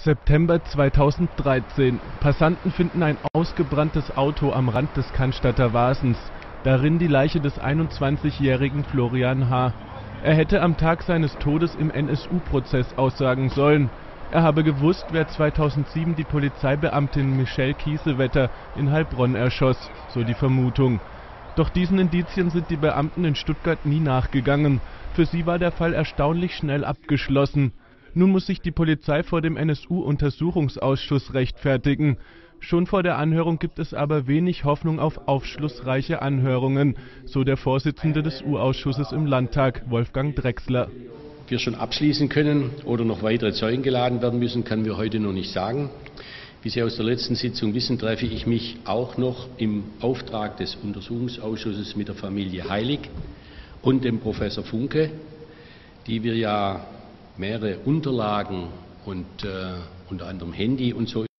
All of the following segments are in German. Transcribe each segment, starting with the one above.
September 2013. Passanten finden ein ausgebranntes Auto am Rand des Cannstatter Wasens. Darin die Leiche des 21-jährigen Florian H. Er hätte am Tag seines Todes im NSU-Prozess aussagen sollen. Er habe gewusst, wer 2007 die Polizeibeamtin Michelle Kiesewetter in Heilbronn erschoss, so die Vermutung. Doch diesen Indizien sind die Beamten in Stuttgart nie nachgegangen. Für sie war der Fall erstaunlich schnell abgeschlossen. Nun muss sich die Polizei vor dem NSU-Untersuchungsausschuss rechtfertigen. Schon vor der Anhörung gibt es aber wenig Hoffnung auf aufschlussreiche Anhörungen, so der Vorsitzende des U-Ausschusses im Landtag, Wolfgang Drechsler. Wir schon abschließen können oder noch weitere Zeugen geladen werden müssen, können wir heute noch nicht sagen. Wie Sie aus der letzten Sitzung wissen, treffe ich mich auch noch im Auftrag des Untersuchungsausschusses mit der Familie Heilig und dem Professor Funke, die wir ja mehrere Unterlagen und unter anderem Handy und so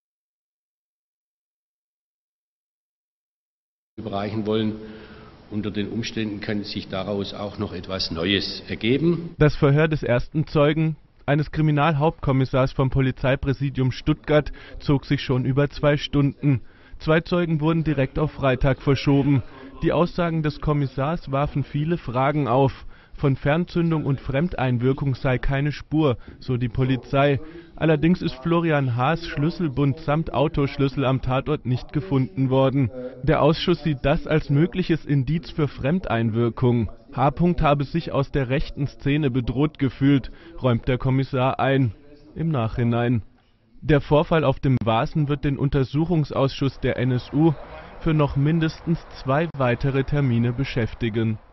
überreichen wollen. Unter den Umständen kann sich daraus auch noch etwas Neues ergeben. Das Verhör des ersten Zeugen, eines Kriminalhauptkommissars vom Polizeipräsidium Stuttgart, zog sich schon über 2 Stunden. 2 Zeugen wurden direkt auf Freitag verschoben. Die Aussagen des Kommissars warfen viele Fragen auf. Von Fernzündung und Fremdeinwirkung sei keine Spur, so die Polizei. Allerdings ist Florian H.'s Schlüsselbund samt Autoschlüssel am Tatort nicht gefunden worden. Der Ausschuss sieht das als mögliches Indiz für Fremdeinwirkung. H. habe sich aus der rechten Szene bedroht gefühlt, räumt der Kommissar ein. Im Nachhinein. Der Vorfall auf dem Wasen wird den Untersuchungsausschuss der NSU für noch mindestens 2 weitere Termine beschäftigen.